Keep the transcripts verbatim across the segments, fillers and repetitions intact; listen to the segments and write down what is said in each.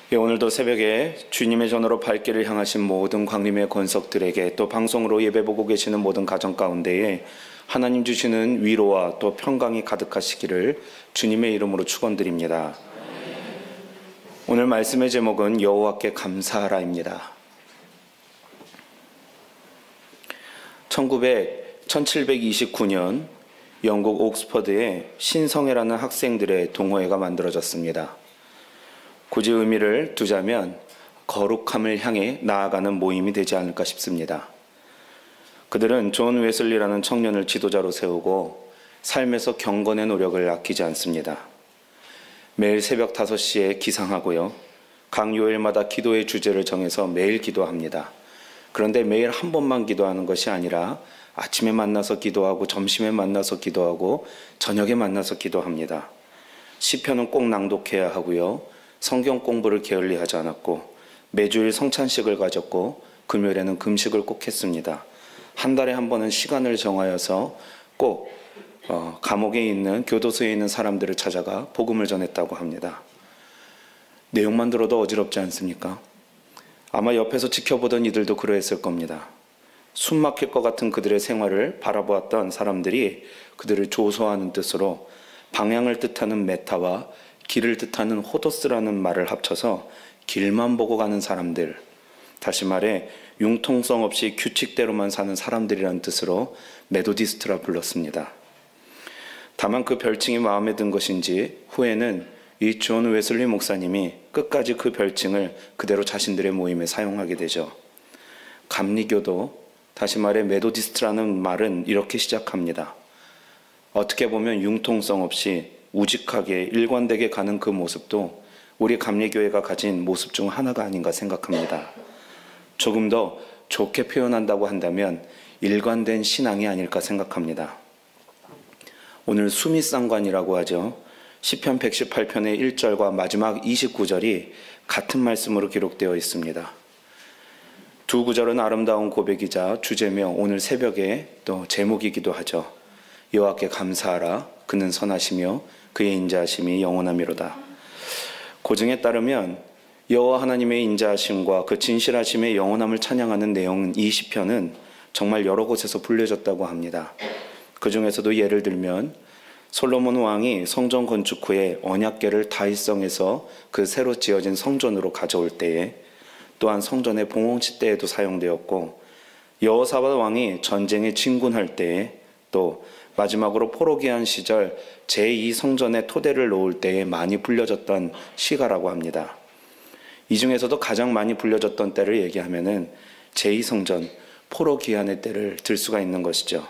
예, 오늘도 새벽에 주님의 전으로 발길을 향하신 모든 광림의 권석들에게 또 방송으로 예배 보고 계시는 모든 가정 가운데에 하나님 주시는 위로와 또 평강이 가득하시기를 주님의 이름으로 축원드립니다. 오늘 말씀의 제목은 여호와께 감사하라입니다. 천칠백이십구 년 영국 옥스퍼드에 신성회라는 학생들의 동호회가 만들어졌습니다. 굳이 의미를 두자면 거룩함을 향해 나아가는 모임이 되지 않을까 싶습니다. 그들은 존 웨슬리라는 청년을 지도자로 세우고 삶에서 경건의 노력을 아끼지 않습니다. 매일 새벽 다섯 시에 기상하고요. 각 요일마다 기도의 주제를 정해서 매일 기도합니다. 그런데 매일 한 번만 기도하는 것이 아니라 아침에 만나서 기도하고 점심에 만나서 기도하고 저녁에 만나서 기도합니다. 시편은 꼭 낭독해야 하고요. 성경 공부를 게을리하지 않았고 매주일 성찬식을 가졌고 금요일에는 금식을 꼭 했습니다. 한 달에 한 번은 시간을 정하여서 꼭 어, 감옥에 있는 교도소에 있는 사람들을 찾아가 복음을 전했다고 합니다. 내용만 들어도 어지럽지 않습니까? 아마 옆에서 지켜보던 이들도 그러했을 겁니다. 숨 막힐 것 같은 그들의 생활을 바라보았던 사람들이 그들을 조소하는 뜻으로 방향을 뜻하는 메타와 길을 뜻하는 호도스라는 말을 합쳐서 길만 보고 가는 사람들, 다시 말해 융통성 없이 규칙대로만 사는 사람들이라는 뜻으로 메도디스트라 불렀습니다. 다만 그 별칭이 마음에 든 것인지 후에는 이 존 웨슬리 목사님이 끝까지 그 별칭을 그대로 자신들의 모임에 사용하게 되죠. 감리교도, 다시 말해 메도디스트라는 말은 이렇게 시작합니다. 어떻게 보면 융통성 없이 우직하게 일관되게 가는 그 모습도 우리 감리교회가 가진 모습 중 하나가 아닌가 생각합니다. 조금 더 좋게 표현한다고 한다면 일관된 신앙이 아닐까 생각합니다. 오늘 수미상관이라고 하죠. 시편 백십팔 편의 일 절과 마지막 이십구 절이 같은 말씀으로 기록되어 있습니다. 두 구절은 아름다운 고백이자 주제며 오늘 새벽에 또 제목이기도 하죠. 여호와께 감사하라. 그는 선하시며 그의 인자하심이 영원하미로다. 고증에 따르면 여호와 하나님의 인자하심과 그 진실하심의 영원함을 찬양하는 내용 이 시편은 정말 여러 곳에서 불려졌다고 합니다. 그 중에서도 예를 들면 솔로몬 왕이 성전 건축 후에 언약궤를 다윗성에서 그 새로 지어진 성전으로 가져올 때에, 또한 성전의 봉헌치 때에도 사용되었고, 여호사밧 왕이 전쟁에 진군할 때에, 또 마지막으로 포로기한 시절 제이 성전의 토대를 놓을 때에 많이 불려졌던 시가라고 합니다. 이 중에서도 가장 많이 불려졌던 때를 얘기하면은 제이 성전 포로기한의 때를 들 수가 있는 것이죠.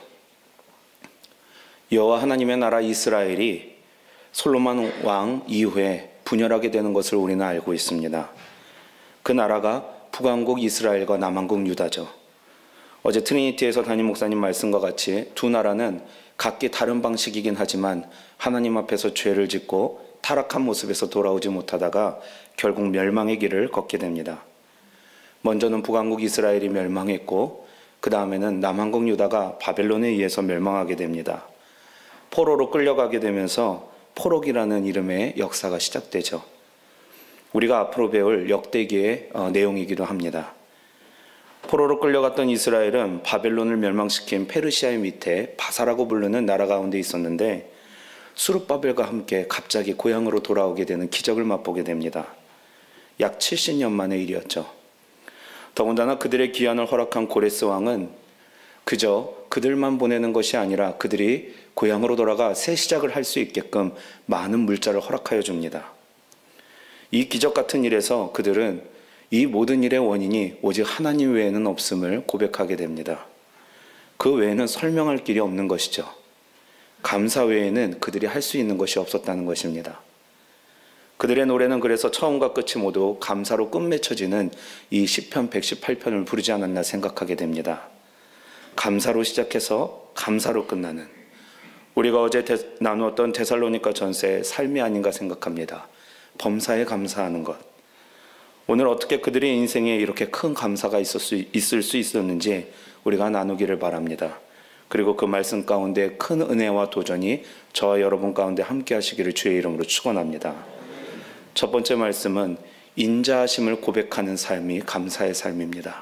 여호와 하나님의 나라 이스라엘이 솔로몬 왕 이후에 분열하게 되는 것을 우리는 알고 있습니다. 그 나라가 북왕국 이스라엘과 남왕국 유다죠. 어제 트리니티에서 담임 목사님 말씀과 같이 두 나라는 각기 다른 방식이긴 하지만 하나님 앞에서 죄를 짓고 타락한 모습에서 돌아오지 못하다가 결국 멸망의 길을 걷게 됩니다. 먼저는 북왕국 이스라엘이 멸망했고 그 다음에는 남왕국 유다가 바벨론에 의해서 멸망하게 됩니다. 포로로 끌려가게 되면서 포로기라는 이름의 역사가 시작되죠. 우리가 앞으로 배울 역대기의 내용이기도 합니다. 포로로 끌려갔던 이스라엘은 바벨론을 멸망시킨 페르시아의 밑에 바사라고 부르는 나라 가운데 있었는데 수르바벨과 함께 갑자기 고향으로 돌아오게 되는 기적을 맛보게 됩니다. 약 칠십 년 만의 일이었죠. 더군다나 그들의 귀환을 허락한 고레스 왕은 그저 그들만 보내는 것이 아니라 그들이 고향으로 돌아가 새 시작을 할 수 있게끔 많은 물자를 허락하여 줍니다. 이 기적 같은 일에서 그들은 이 모든 일의 원인이 오직 하나님 외에는 없음을 고백하게 됩니다. 그 외에는 설명할 길이 없는 것이죠. 감사 외에는 그들이 할 수 있는 것이 없었다는 것입니다. 그들의 노래는 그래서 처음과 끝이 모두 감사로 끝맺혀지는 이 시편 백십팔 편을 부르지 않았나 생각하게 됩니다. 감사로 시작해서 감사로 끝나는, 우리가 어제 데, 나누었던 데살로니가 전서의 삶이 아닌가 생각합니다. 범사에 감사하는 것. 오늘 어떻게 그들의 인생에 이렇게 큰 감사가 있을 수, 있을 수 있었는지 우리가 나누기를 바랍니다. 그리고 그 말씀 가운데 큰 은혜와 도전이 저와 여러분 가운데 함께 하시기를 주의 이름으로 축원합니다. 첫 번째 말씀은 인자하심을 고백하는 삶이 감사의 삶입니다.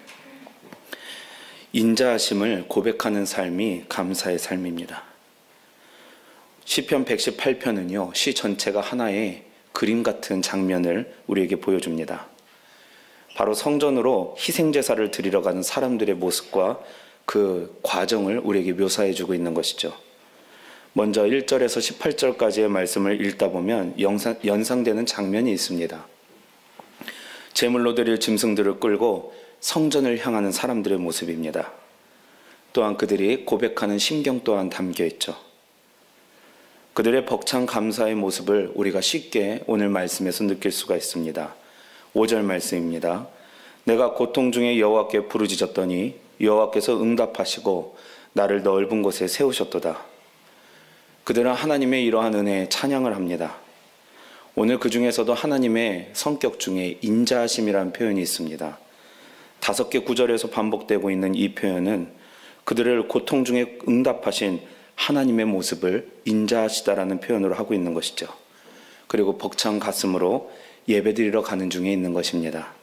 인자하심을 고백하는 삶이 감사의 삶입니다. 시편 백십팔 편은요, 시 전체가 하나의 그림 같은 장면을 우리에게 보여줍니다. 바로 성전으로 희생제사를 드리러 가는 사람들의 모습과 그 과정을 우리에게 묘사해주고 있는 것이죠. 먼저 일 절에서 십팔 절까지의 말씀을 읽다 보면 연상, 연상되는 장면이 있습니다. 제물로 드릴 짐승들을 끌고 성전을 향하는 사람들의 모습입니다. 또한 그들이 고백하는 심경 또한 담겨 있죠. 그들의 벅찬 감사의 모습을 우리가 쉽게 오늘 말씀에서 느낄 수가 있습니다. 오 절 말씀입니다. 내가 고통 중에 여호와께 부르짖었더니 여호와께서 응답하시고 나를 넓은 곳에 세우셨도다. 그들은 하나님의 이러한 은혜에 찬양을 합니다. 오늘 그 중에서도 하나님의 성격 중에 인자하심이라는 표현이 있습니다. 다섯 개 구절에서 반복되고 있는 이 표현은 그들을 고통 중에 응답하신 하나님의 모습을 인자하시다라는 표현으로 하고 있는 것이죠. 그리고 벅찬 가슴으로 예배드리러 가는 중에 있는 것입니다.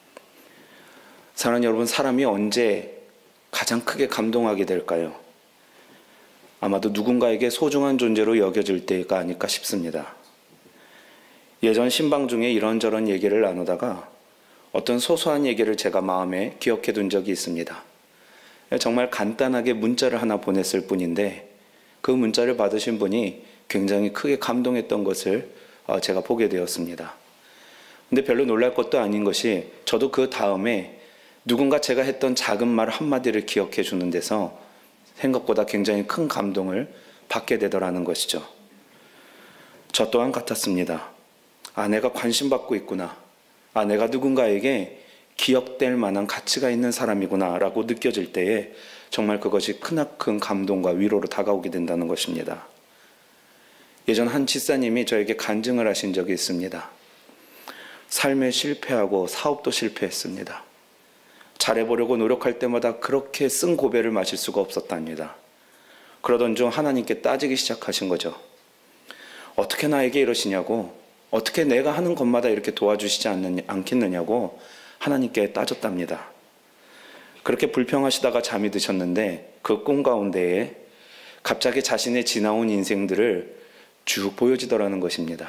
사랑하는 여러분, 사람이 언제 가장 크게 감동하게 될까요? 아마도 누군가에게 소중한 존재로 여겨질 때가 아닐까 싶습니다. 예전 신방 중에 이런저런 얘기를 나누다가 어떤 소소한 얘기를 제가 마음에 기억해 둔 적이 있습니다. 정말 간단하게 문자를 하나 보냈을 뿐인데 그 문자를 받으신 분이 굉장히 크게 감동했던 것을 제가 보게 되었습니다. 근데 별로 놀랄 것도 아닌 것이 저도 그 다음에 누군가 제가 했던 작은 말 한마디를 기억해 주는 데서 생각보다 굉장히 큰 감동을 받게 되더라는 것이죠. 저 또한 같았습니다. 아, 내가 관심받고 있구나. 아, 내가 누군가에게 기억될 만한 가치가 있는 사람이구나 라고 느껴질 때에 정말 그것이 크나큰 감동과 위로로 다가오게 된다는 것입니다. 예전 한 집사님이 저에게 간증을 하신 적이 있습니다. 삶에 실패하고 사업도 실패했습니다. 잘해보려고 노력할 때마다 그렇게 쓴 고배를 마실 수가 없었답니다. 그러던 중 하나님께 따지기 시작하신 거죠. 어떻게 나에게 이러시냐고, 어떻게 내가 하는 것마다 이렇게 도와주시지 않느냐, 않겠느냐고 하나님께 따졌답니다. 그렇게 불평하시다가 잠이 드셨는데 그 꿈 가운데에 갑자기 자신의 지나온 인생들을 쭉 보여지더라는 것입니다.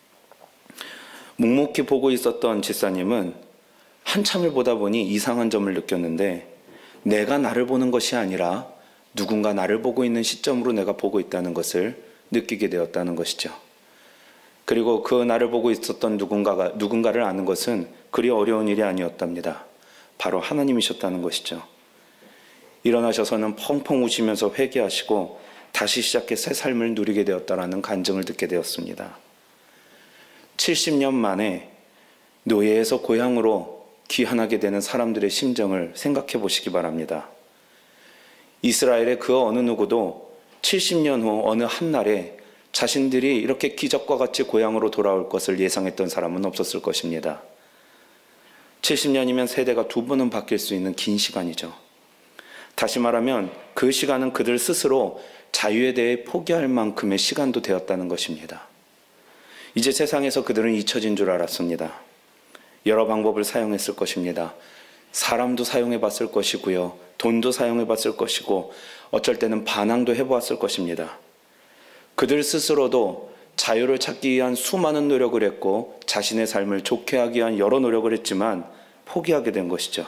묵묵히 보고 있었던 집사님은 한참을 보다 보니 이상한 점을 느꼈는데 내가 나를 보는 것이 아니라 누군가 나를 보고 있는 시점으로 내가 보고 있다는 것을 느끼게 되었다는 것이죠. 그리고 그 나를 보고 있었던 누군가가, 누군가를 아는 것은 그리 어려운 일이 아니었답니다. 바로 하나님이셨다는 것이죠. 일어나셔서는 펑펑 우시면서 회개하시고 다시 시작해 새 삶을 누리게 되었다라는 간증을 듣게 되었습니다. 칠십 년 만에 노예에서 고향으로 귀환하게 되는 사람들의 심정을 생각해 보시기 바랍니다. 이스라엘의 그 어느 누구도 칠십 년 후 어느 한날에 자신들이 이렇게 기적과 같이 고향으로 돌아올 것을 예상했던 사람은 없었을 것입니다. 칠십 년이면 세대가 두 번은 바뀔 수 있는 긴 시간이죠. 다시 말하면 그 시간은 그들 스스로 자유에 대해 포기할 만큼의 시간도 되었다는 것입니다. 이제 세상에서 그들은 잊혀진 줄 알았습니다. 여러 방법을 사용했을 것입니다. 사람도 사용해 봤을 것이고요. 돈도 사용해 봤을 것이고 어쩔 때는 반항도 해보았을 것입니다. 그들 스스로도 자유를 찾기 위한 수많은 노력을 했고 자신의 삶을 좋게 하기 위한 여러 노력을 했지만 포기하게 된 것이죠.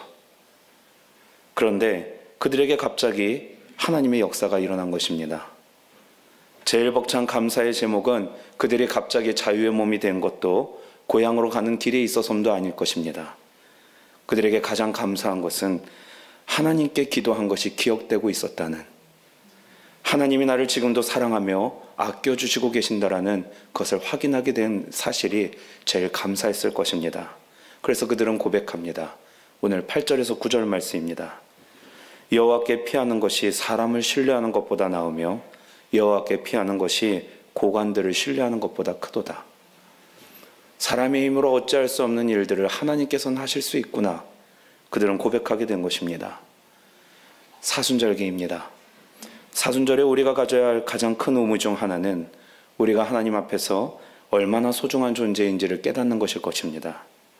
그런데 그들에게 갑자기 하나님의 역사가 일어난 것입니다. 제일 벅찬 감사의 제목은 그들이 갑자기 자유의 몸이 된 것도 고향으로 가는 길에 있어서도 아닐 것입니다. 그들에게 가장 감사한 것은 하나님께 기도한 것이 기억되고 있었다는, 하나님이 나를 지금도 사랑하며 아껴주시고 계신다라는 것을 확인하게 된 사실이 제일 감사했을 것입니다. 그래서 그들은 고백합니다. 오늘 팔 절에서 구 절 말씀입니다. 여호와께 피하는 것이 사람을 신뢰하는 것보다 나으며 여호와께 피하는 것이 고관들을 신뢰하는 것보다 크도다. 사람의 힘으로 어찌할 수 없는 일들을 하나님께서는 하실 수 있구나. 그들은 고백하게 된 것입니다. 사순절기입니다. 사순절에 우리가 가져야 할 가장 큰 의무 중 하나는 우리가 하나님 앞에서 얼마나 소중한 존재인지를 깨닫는 것일 것입니다.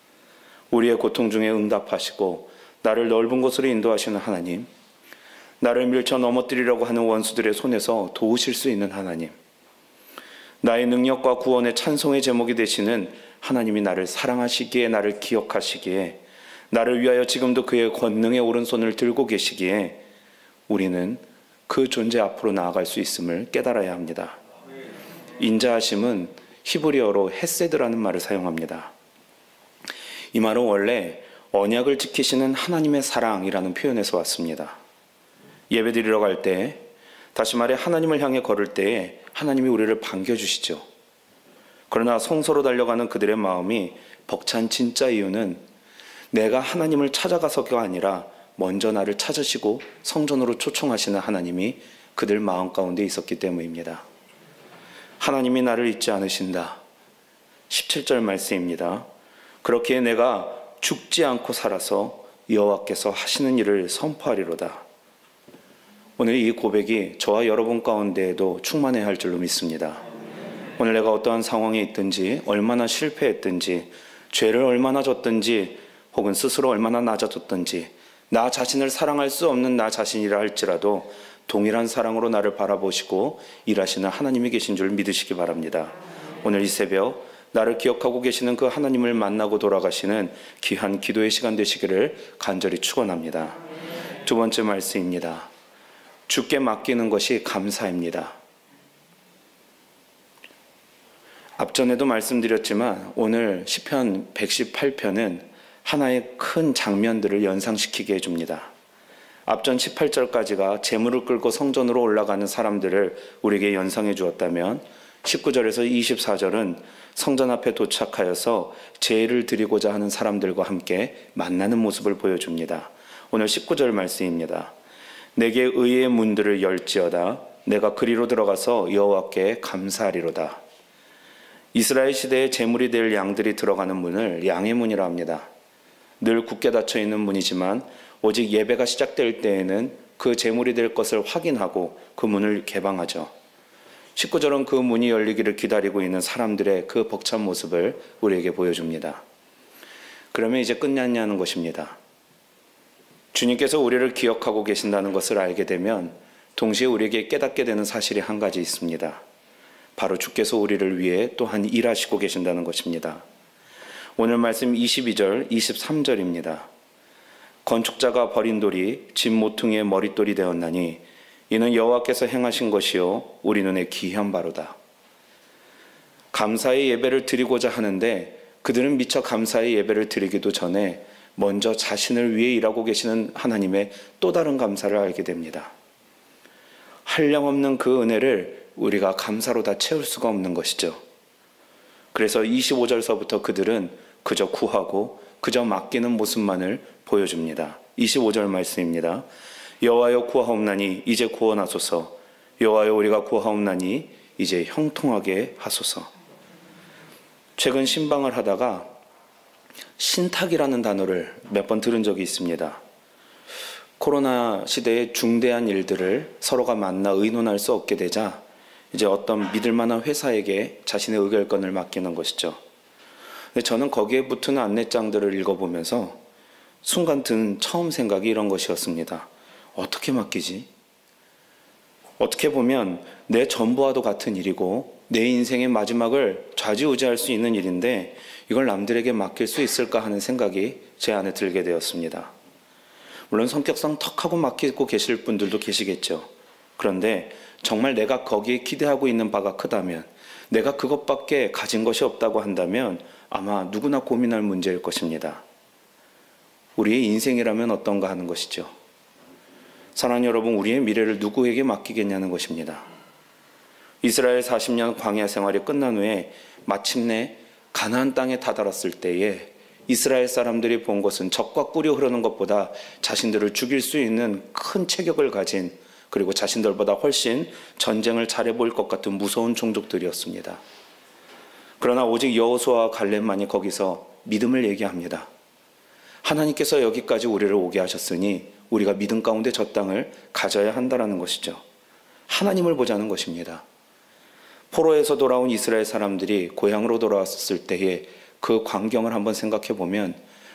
우리의 고통 중에 응답하시고 나를 넓은 곳으로 인도하시는 하나님, 나를 밀쳐 넘어뜨리려고 하는 원수들의 손에서 도우실 수 있는 하나님, 나의 능력과 구원의 찬송의 제목이 되시는 하나님이 나를 사랑하시기에, 나를 기억하시기에, 나를 위하여 지금도 그의 권능의 오른손을 들고 계시기에 우리는 그 존재 앞으로 나아갈 수 있음을 깨달아야 합니다. 인자하심은 히브리어로 헤세드라는 말을 사용합니다. 이 말은 원래 언약을 지키시는 하나님의 사랑이라는 표현에서 왔습니다. 예배드리러 갈 때, 다시 말해 하나님을 향해 걸을 때에 하나님이 우리를 반겨주시죠. 그러나 성소로 달려가는 그들의 마음이 벅찬 진짜 이유는 내가 하나님을 찾아가서가 아니라 먼저 나를 찾으시고 성전으로 초청하시는 하나님이 그들 마음 가운데 있었기 때문입니다. 하나님이 나를 잊지 않으신다. 십칠 절 말씀입니다. 그렇기에 내가 죽지 않고 살아서 여호와께서 하시는 일을 선포하리로다. 오늘 이 고백이 저와 여러분 가운데에도 충만해야 할 줄로 믿습니다. 오늘 내가 어떠한 상황에 있든지, 얼마나 실패했든지, 죄를 얼마나 졌든지, 혹은 스스로 얼마나 낮아졌든지, 나 자신을 사랑할 수 없는 나 자신이라 할지라도 동일한 사랑으로 나를 바라보시고 일하시는 하나님이 계신 줄 믿으시기 바랍니다. 오늘 이 새벽 나를 기억하고 계시는 그 하나님을 만나고 돌아가시는 귀한 기도의 시간 되시기를 간절히 축원합니다. 두 번째 말씀입니다. 주께 맡기는 것이 감사입니다. 앞전에도 말씀드렸지만 오늘 시편 백십팔 편은 하나의 큰 장면들을 연상시키게 해줍니다. 앞전 십팔 절까지가 재물을 끌고 성전으로 올라가는 사람들을 우리에게 연상해 주었다면 십구 절에서 이십사 절은 성전 앞에 도착하여서 제의를 드리고자 하는 사람들과 함께 만나는 모습을 보여줍니다. 오늘 십구 절 말씀입니다. 내게 의의 문들을 열지어다. 내가 그리로 들어가서 여호와께 감사하리로다. 이스라엘 시대에 제물이 될 양들이 들어가는 문을 양의 문이라 합니다. 늘 굳게 닫혀 있는 문이지만 오직 예배가 시작될 때에는 그 제물이 될 것을 확인하고 그 문을 개방하죠. 십구 절은 그 문이 열리기를 기다리고 있는 사람들의 그 벅찬 모습을 우리에게 보여줍니다. 그러면 이제 끝났냐는 것입니다. 주님께서 우리를 기억하고 계신다는 것을 알게 되면 동시에 우리에게 깨닫게 되는 사실이 한 가지 있습니다. 바로 주께서 우리를 위해 또한 일하시고 계신다는 것입니다. 오늘 말씀 이십이 절, 이십삼 절입니다. 건축자가 버린 돌이 집 모퉁이의 머릿돌이 되었나니 이는 여호와께서 행하신 것이요 우리 눈에 기이한 바로다. 감사의 예배를 드리고자 하는데 그들은 미처 감사의 예배를 드리기도 전에 먼저 자신을 위해 일하고 계시는 하나님의 또 다른 감사를 알게 됩니다. 한량없는 그 은혜를 우리가 감사로 다 채울 수가 없는 것이죠. 그래서 이십오 절서부터 그들은 그저 구하고 그저 맡기는 모습만을 보여줍니다. 이십오 절 말씀입니다. 여호와여 구하옵나니 이제 구원하소서. 여호와여 우리가 구하옵나니 이제 형통하게 하소서. 최근 신방을 하다가 신탁이라는 단어를 몇 번 들은 적이 있습니다. 코로나 시대의 중대한 일들을 서로가 만나 의논할 수 없게 되자 이제 어떤 믿을 만한 회사에게 자신의 의결권을 맡기는 것이죠. 근데 저는 거기에 붙은 안내장들을 읽어보면서 순간 든 처음 생각이 이런 것이었습니다. 어떻게 맡기지? 어떻게 보면 내 전부와도 같은 일이고 내 인생의 마지막을 좌지우지할 수 있는 일인데 이걸 남들에게 맡길 수 있을까 하는 생각이 제 안에 들게 되었습니다. 물론 성격상 턱하고 맡기고 계실 분들도 계시겠죠. 그런데 정말 내가 거기에 기대하고 있는 바가 크다면, 내가 그것밖에 가진 것이 없다고 한다면 아마 누구나 고민할 문제일 것입니다. 우리의 인생이라면 어떤가 하는 것이죠. 사랑하는 여러분, 우리의 미래를 누구에게 맡기겠냐는 것입니다. 이스라엘 사십 년 광야 생활이 끝난 후에 마침내 가나안 땅에 다다랐을 때에 이스라엘 사람들이 본 것은 적과 꿀이 흐르는 것보다 자신들을 죽일 수 있는 큰 체격을 가진, 그리고 자신들보다 훨씬 전쟁을 잘해 보일 것 같은 무서운 종족들이었습니다. 그러나 오직 여호수아와 갈렙만이 거기서 믿음을 얘기합니다. 하나님께서 여기까지 우리를 오게 하셨으니 우리가 믿음 가운데 저 땅을 가져야 한다는 것이죠. 하나님을 보자는 것입니다. 포로에서 돌아온 이스라엘 사람들이 고향으로 돌아왔을 때에 그 광경을 한번 생각해 보면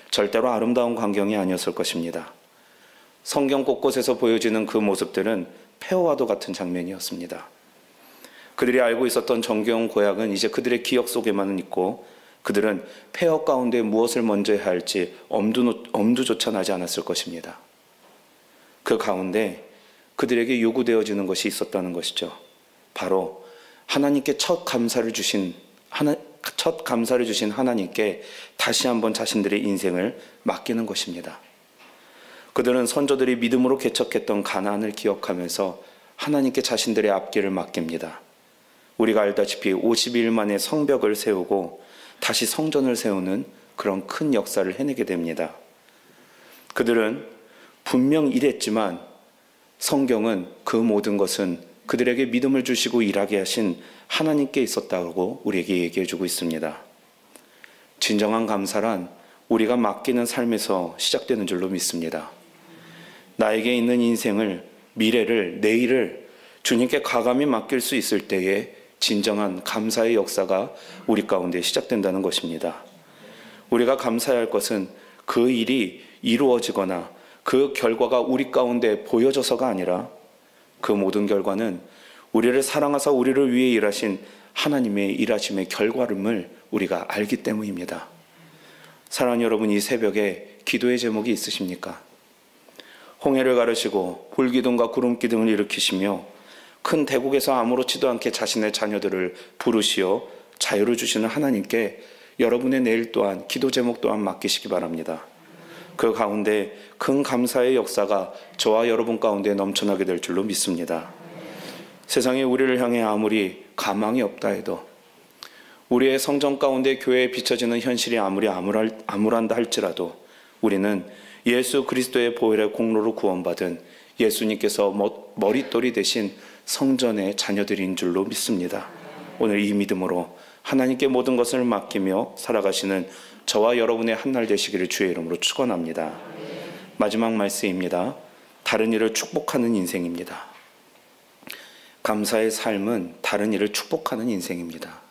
절대로 아름다운 광경이 아니었을 것입니다. 성경 곳곳에서 보여지는 그 모습들은 폐허와도 같은 장면이었습니다. 그들이 알고 있었던 정겨운 고향은 이제 그들의 기억 속에만 있고 그들은 폐허 가운데 무엇을 먼저 해야 할지 엄두, 엄두조차 나지 않았을 것입니다. 그 가운데 그들에게 요구되어지는 것이 있었다는 것이죠. 바로 하나님께 첫 감사를 주신 하나, 첫 감사를 주신 하나님께 다시 한번 자신들의 인생을 맡기는 것입니다. 그들은 선조들이 믿음으로 개척했던 가나안을 기억하면서 하나님께 자신들의 앞길을 맡깁니다. 우리가 알다시피 오십 일 만에 성벽을 세우고 다시 성전을 세우는 그런 큰 역사를 해내게 됩니다. 그들은 분명 이랬지만 성경은 그 모든 것은 그들에게 믿음을 주시고 일하게 하신 하나님께 있었다고 우리에게 얘기해 주고 있습니다. 진정한 감사란 우리가 맡기는 삶에서 시작되는 줄로 믿습니다. 나에게 있는 인생을, 미래를, 내일을 주님께 과감히 맡길 수 있을 때에 진정한 감사의 역사가 우리 가운데 시작된다는 것입니다. 우리가 감사해야 할 것은 그 일이 이루어지거나 그 결과가 우리 가운데 보여져서가 아니라 그 모든 결과는 우리를 사랑하사 우리를 위해 일하신 하나님의 일하심의 결과름을 우리가 알기 때문입니다. 사랑하는 여러분, 이 새벽에 기도의 제목이 있으십니까? 홍해를 가르시고 불기둥과 구름기둥을 일으키시며 큰 대국에서 아무렇지도 않게 자신의 자녀들을 부르시어 자유를 주시는 하나님께 여러분의 내일 또한 기도 제목 또한 맡기시기 바랍니다. 그 가운데 큰 감사의 역사가 저와 여러분 가운데 넘쳐나게 될 줄로 믿습니다. 세상에 우리를 향해 아무리 가망이 없다 해도, 우리의 성전 가운데 교회에 비춰지는 현실이 아무리 암울한다 할지라도 우리는 예수 그리스도의 보혈의 공로로 구원받은 예수님께서 머릿돌이 되신 성전의 자녀들인 줄로 믿습니다. 오늘 이 믿음으로 하나님께 모든 것을 맡기며 살아가시는 저와 여러분의 한날 되시기를 주의 이름으로 축원합니다. 마지막 말씀입니다. 다른 일을 축복하는 인생입니다. 감사의 삶은 다른 일을 축복하는 인생입니다.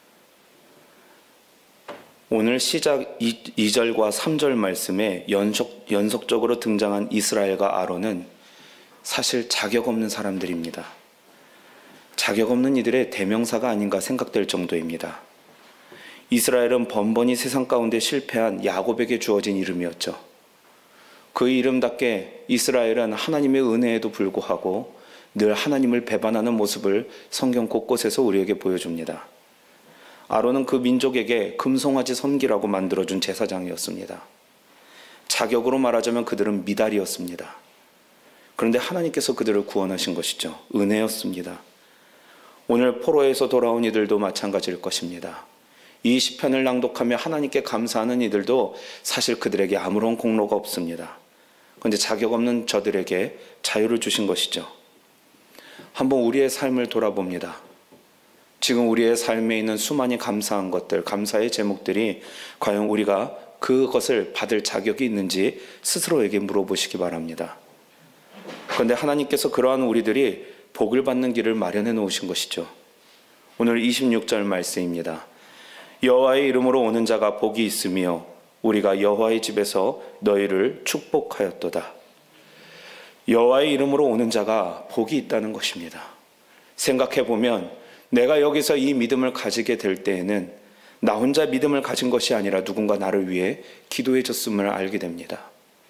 오늘 시작 이 절과 삼 절 말씀에 연속, 연속적으로 등장한 이스라엘과 아론은 사실 자격 없는 사람들입니다. 자격 없는 이들의 대명사가 아닌가 생각될 정도입니다. 이스라엘은 번번이 세상 가운데 실패한 야곱에게 주어진 이름이었죠. 그 이름답게 이스라엘은 하나님의 은혜에도 불구하고 늘 하나님을 배반하는 모습을 성경 곳곳에서 우리에게 보여줍니다. 아론은 그 민족에게 금송아지 섬기라고 만들어준 제사장이었습니다. 자격으로 말하자면 그들은 미달이었습니다. 그런데 하나님께서 그들을 구원하신 것이죠. 은혜였습니다. 오늘 포로에서 돌아온 이들도 마찬가지일 것입니다. 이 시편을 낭독하며 하나님께 감사하는 이들도 사실 그들에게 아무런 공로가 없습니다. 그런데 자격 없는 저들에게 자유를 주신 것이죠. 한번 우리의 삶을 돌아봅니다. 지금 우리의 삶에 있는 수많이 감사한 것들, 감사의 제목들이 과연 우리가 그것을 받을 자격이 있는지 스스로에게 물어보시기 바랍니다. 그런데 하나님께서 그러한 우리들이 복을 받는 길을 마련해 놓으신 것이죠. 오늘 이십육 절 말씀입니다. 여호와의 이름으로 오는 자가 복이 있으며 우리가 여호와의 집에서 너희를 축복하였도다. 여호와의 이름으로 오는 자가 복이 있다는 것입니다. 생각해 보면 내가 여기서 이 믿음을 가지게 될 때에는 나 혼자 믿음을 가진 것이 아니라 누군가 나를 위해 기도해 줬음을 알게 됩니다.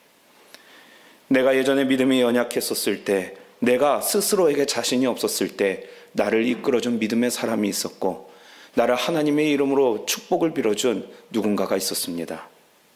내가 예전에 믿음이 연약했었을 때, 내가 스스로에게 자신이 없었을 때 나를 이끌어준 믿음의 사람이 있었고, 나를 하나님의 이름으로 축복을 빌어준 누군가가 있었습니다.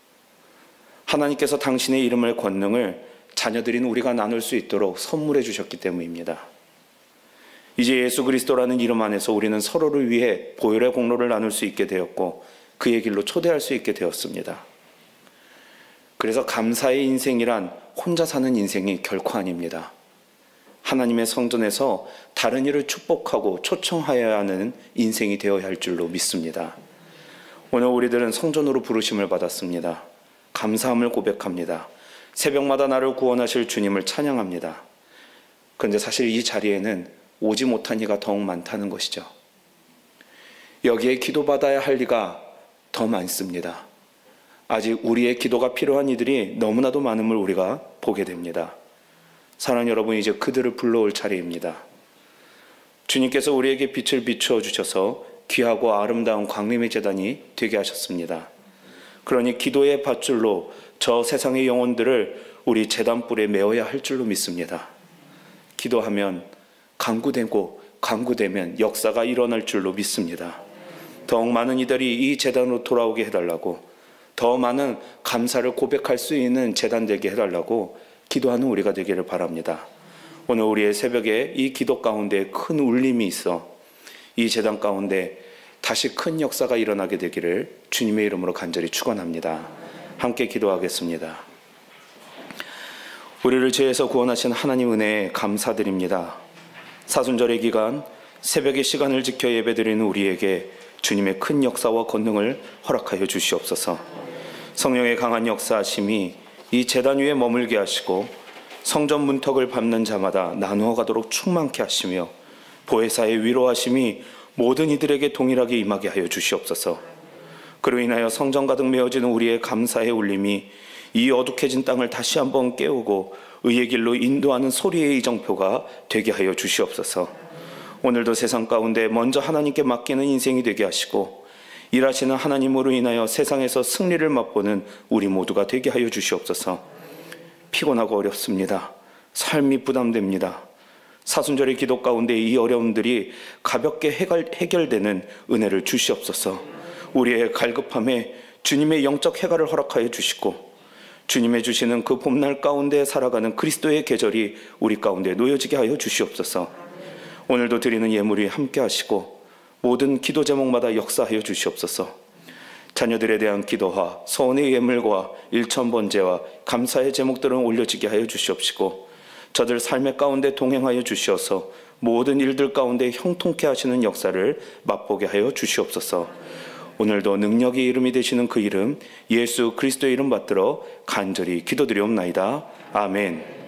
하나님께서 당신의 이름을 권능을 자녀들인 우리가 나눌 수 있도록 선물해 주셨기 때문입니다. 이제 예수 그리스도라는 이름 안에서 우리는 서로를 위해 보혈의 공로를 나눌 수 있게 되었고 그의 길로 초대할 수 있게 되었습니다. 그래서 감사의 인생이란 혼자 사는 인생이 결코 아닙니다. 하나님의 성전에서 다른 이를 축복하고 초청하여야 하는 인생이 되어야 할 줄로 믿습니다. 오늘 우리들은 성전으로 부르심을 받았습니다. 감사함을 고백합니다. 새벽마다 나를 구원하실 주님을 찬양합니다. 그런데 사실 이 자리에는 오지 못한 이가 더욱 많다는 것이죠. 여기에 기도받아야 할 이가 더 많습니다. 아직 우리의 기도가 필요한 이들이 너무나도 많음을 우리가 보게 됩니다. 사랑하는 여러분, 이제 그들을 불러올 차례입니다. 주님께서 우리에게 빛을 비추어 주셔서 귀하고 아름다운 광림의 제단이 되게 하셨습니다. 그러니 기도의 밧줄로 저 세상의 영혼들을 우리 제단불에 메어야 할 줄로 믿습니다. 기도하면 강구되고 강구되면 역사가 일어날 줄로 믿습니다. 더욱 많은 이들이 이 제단으로 돌아오게 해달라고, 더 많은 감사를 고백할 수 있는 제단 되게 해달라고 기도하는 우리가 되기를 바랍니다. 오늘 우리의 새벽에 이 기도 가운데 큰 울림이 있어 이 제단 가운데 다시 큰 역사가 일어나게 되기를 주님의 이름으로 간절히 축원합니다. 함께 기도하겠습니다. 우리를 죄에서 구원하신 하나님 은혜에 감사드립니다. 사순절의 기간 새벽의 시간을 지켜 예배드리는 우리에게 주님의 큰 역사와 권능을 허락하여 주시옵소서. 성령의 강한 역사하심이 이 제단 위에 머물게 하시고 성전 문턱을 밟는 자마다 나누어 가도록 충만케 하시며 보혜사의 위로하심이 모든 이들에게 동일하게 임하게 하여 주시옵소서. 그로 인하여 성전 가득 메어지는 우리의 감사의 울림이 이 어둑해진 땅을 다시 한번 깨우고 의의 길로 인도하는 소리의 이정표가 되게 하여 주시옵소서. 오늘도 세상 가운데 먼저 하나님께 맡기는 인생이 되게 하시고 일하시는 하나님으로 인하여 세상에서 승리를 맛보는 우리 모두가 되게 하여 주시옵소서. 피곤하고 어렵습니다. 삶이 부담됩니다. 사순절의 기도 가운데 이 어려움들이 가볍게 해결, 해결되는 은혜를 주시옵소서. 우리의 갈급함에 주님의 영적 해갈을 허락하여 주시고 주님의 주시는 그 봄날 가운데 살아가는 그리스도의 계절이 우리 가운데 놓여지게 하여 주시옵소서. 오늘도 드리는 예물이 함께 하시고 모든 기도 제목마다 역사하여 주시옵소서. 자녀들에 대한 기도와 소원의 예물과 일천번제와 감사의 제목들은 올려지게 하여 주시옵시고 저들 삶의 가운데 동행하여 주시어서 모든 일들 가운데 형통케 하시는 역사를 맛보게 하여 주시옵소서. 오늘도 능력의 이름이 되시는 그 이름 예수 그리스도의 이름 받들어 간절히 기도드리옵나이다. 아멘.